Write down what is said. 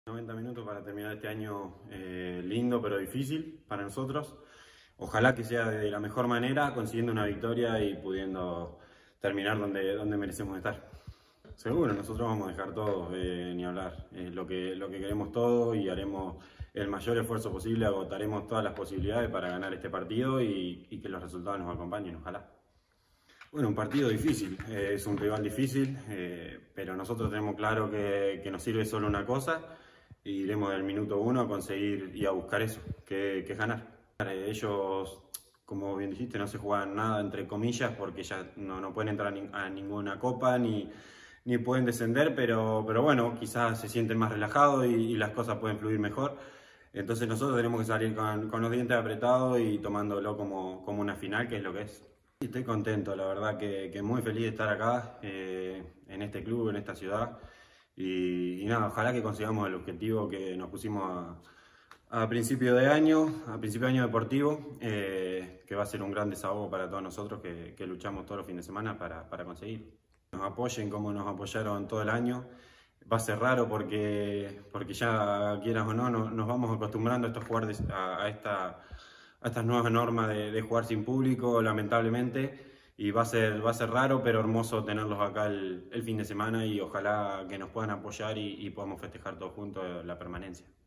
90 minutos para terminar este año lindo pero difícil para nosotros. Ojalá que sea de la mejor manera, consiguiendo una victoria y pudiendo terminar donde merecemos estar. Seguro, nosotros vamos a dejar todo, ni hablar, lo que queremos todo y haremos el mayor esfuerzo posible, agotaremos todas las posibilidades para ganar este partido y que los resultados nos acompañen, ojalá. Bueno, un partido difícil, es un rival difícil, pero nosotros tenemos claro que nos sirve solo una cosa y iremos del minuto uno a conseguir y a buscar eso, que es ganar. Ellos, como bien dijiste, no se juegan nada entre comillas porque ya no pueden entrar a ninguna copa ni pueden descender, pero bueno, quizás se sienten más relajados y las cosas pueden fluir mejor. Entonces nosotros tenemos que salir con los dientes apretados y tomándolo como una final, que es lo que es. Estoy contento, la verdad que muy feliz de estar acá, en este club, en esta ciudad. Y nada, ojalá que consigamos el objetivo que nos pusimos a principio de año deportivo, que va a ser un gran desahogo para todos nosotros que luchamos todos los fines de semana para conseguir. Nos apoyen como nos apoyaron todo el año. Va a ser raro porque ya quieras o no, nos vamos acostumbrando a estas nuevas normas de jugar sin público, lamentablemente. Y va a ser raro, pero hermoso tenerlos acá el fin de semana y ojalá que nos puedan apoyar y podamos festejar todos juntos la permanencia.